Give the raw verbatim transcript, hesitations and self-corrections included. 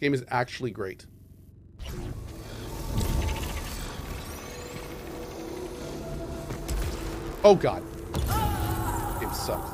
game is actually great. Oh god. Game sucks.